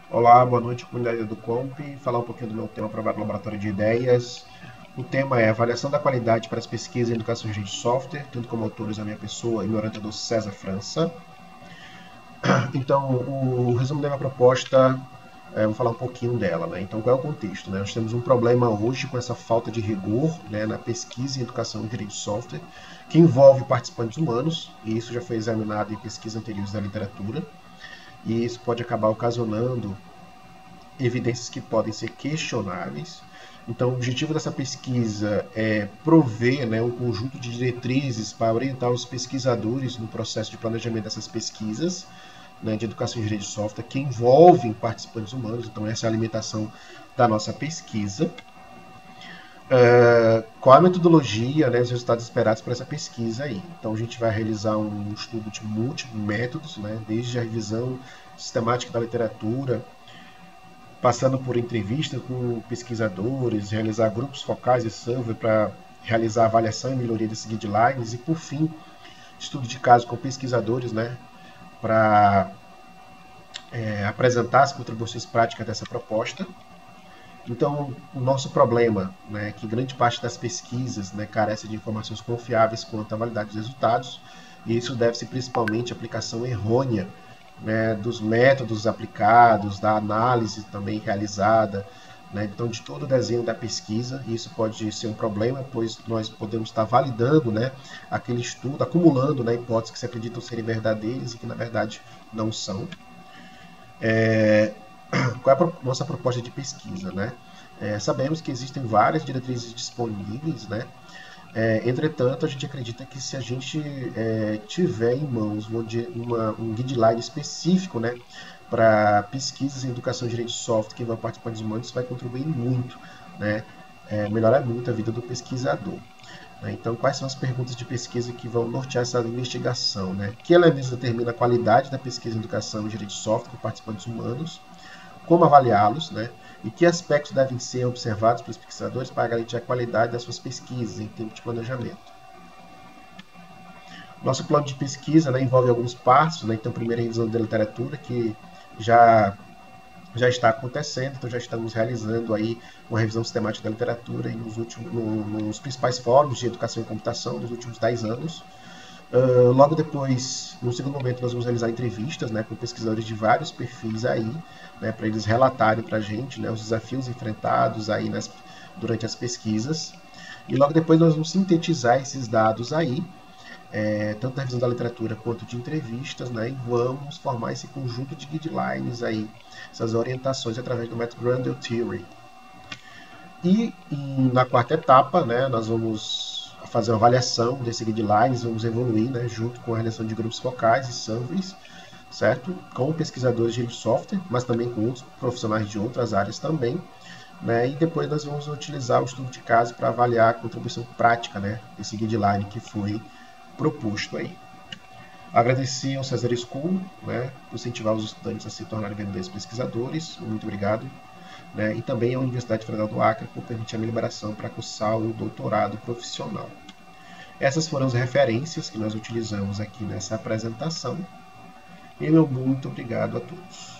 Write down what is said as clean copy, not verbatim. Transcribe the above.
Olá, boa noite, comunidade do Comp. Falar um pouquinho do meu tema aprovado no Laboratório de Ideias. O tema é avaliação da qualidade para as pesquisas em educação de software, tendo como autores a minha pessoa e meu orientador César França. Então, o resumo da minha proposta, vou falar um pouquinho dela, né? Então, qual é o contexto, né? Nós temos um problema hoje com essa falta de rigor, né, na pesquisa em educação de direito de software, que envolve participantes humanos, e isso já foi examinado em pesquisas anteriores da literatura, e isso pode acabar ocasionando evidências que podem ser questionáveis. Então, o objetivo dessa pesquisa é prover, né, um conjunto de diretrizes para orientar os pesquisadores no processo de planejamento dessas pesquisas, né, de educação em direito de software, que envolvem participantes humanos. Então, essa é a limitação da nossa pesquisa. Qual a metodologia, né, os resultados esperados para essa pesquisa aí? Então, a gente vai realizar um estudo de múltiplos métodos, né, desde a revisão sistemática da literatura, passando por entrevistas com pesquisadores, realizar grupos focais e survey para realizar avaliação e melhoria desses guidelines e, por fim, estudo de caso com pesquisadores, né, para apresentar as contribuições práticas dessa proposta. Então, o nosso problema, né, é que grande parte das pesquisas, né, carece de informações confiáveis quanto à validade dos resultados, e isso deve-se principalmente à aplicação errônea, né, dos métodos aplicados, da análise também realizada, né, então de todo o desenho da pesquisa. E isso pode ser um problema, pois nós podemos estar validando, né, aquele estudo, acumulando, né, hipóteses que se acreditam serem verdadeiras e que na verdade não são. Qual é a nossa proposta de pesquisa, né? Sabemos que existem várias diretrizes disponíveis, né? Entretanto, a gente acredita que se a gente tiver em mãos um guideline específico, né, para pesquisas em educação de direito de software que vão participar dos humanos, isso vai contribuir muito, né, melhorar muito a vida do pesquisador. Né? Então, quais são as perguntas de pesquisa que vão nortear essa investigação? Né? Que elementos determinam a qualidade da pesquisa em educação e direito de software por participantes humanos? Como avaliá-los, né? E que aspectos devem ser observados pelos pesquisadores para garantir a qualidade das suas pesquisas em tempo de planejamento. Nosso plano de pesquisa, né, envolve alguns passos, né? Então, primeiro a revisão da literatura, que já já está acontecendo, então já estamos realizando aí uma revisão sistemática da literatura nos principais fóruns de educação e computação dos últimos 10 anos. Logo depois, no segundo momento, nós vamos realizar entrevistas, né, com pesquisadores de vários perfis aí, né, para eles relatarem para a gente, né, os desafios enfrentados aí durante as pesquisas. E logo depois nós vamos sintetizar esses dados aí, tanto da revisão da literatura quanto de entrevistas, né, e vamos formar esse conjunto de guidelines aí, essas orientações através do método Grandel Theory. E na quarta etapa, né, nós vamos fazer uma avaliação desse guidelines, vamos evoluir, né, junto com a realização de grupos focais e surveys, certo? Com pesquisadores de software, mas também com outros profissionais de outras áreas também. Né? E depois nós vamos utilizar o estudo de caso para avaliar a contribuição prática, né, desse guideline que foi proposto aí. Agradeci ao Cesar School, né, por incentivar os estudantes a se tornarem verdadeiros pesquisadores. Muito obrigado. Né, e também à Universidade Federal do Acre por permitir a minha liberação para cursar o doutorado profissional. Essas foram as referências que nós utilizamos aqui nessa apresentação. E meu muito obrigado a todos.